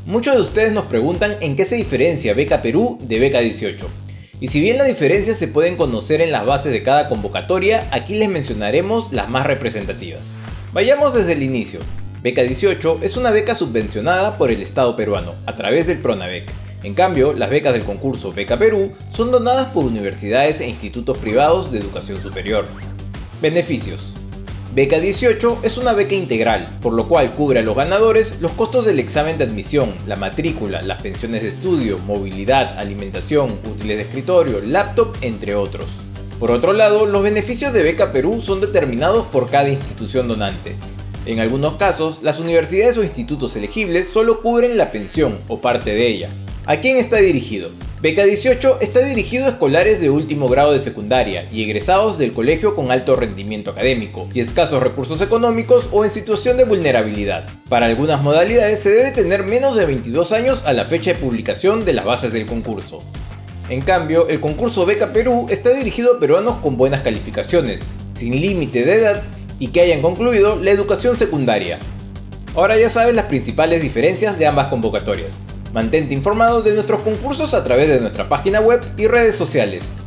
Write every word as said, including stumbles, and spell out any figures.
Muchos de ustedes nos preguntan en qué se diferencia Beca Perú de Beca dieciocho. Y si bien las diferencias se pueden conocer en las bases de cada convocatoria, aquí les mencionaremos las más representativas. Vayamos desde el inicio. Beca dieciocho es una beca subvencionada por el Estado peruano, a través del PRONAVEC. En cambio, las becas del concurso Beca Perú son donadas por universidades e institutos privados de educación superior. Beneficios. Beca dieciocho es una beca integral, por lo cual cubre a los ganadores los costos del examen de admisión, la matrícula, las pensiones de estudio, movilidad, alimentación, útiles de escritorio, laptop, entre otros. Por otro lado, los beneficios de Beca Perú son determinados por cada institución donante. En algunos casos, las universidades o institutos elegibles solo cubren la pensión o parte de ella. ¿A quién está dirigido? Beca dieciocho está dirigido a escolares de último grado de secundaria y egresados del colegio con alto rendimiento académico y escasos recursos económicos o en situación de vulnerabilidad. Para algunas modalidades se debe tener menos de veintidós años a la fecha de publicación de las bases del concurso. En cambio, el concurso Beca Perú está dirigido a peruanos con buenas calificaciones, sin límite de edad y que hayan concluido la educación secundaria. Ahora ya sabes las principales diferencias de ambas convocatorias. Mantente informado de nuestros concursos a través de nuestra página web y redes sociales.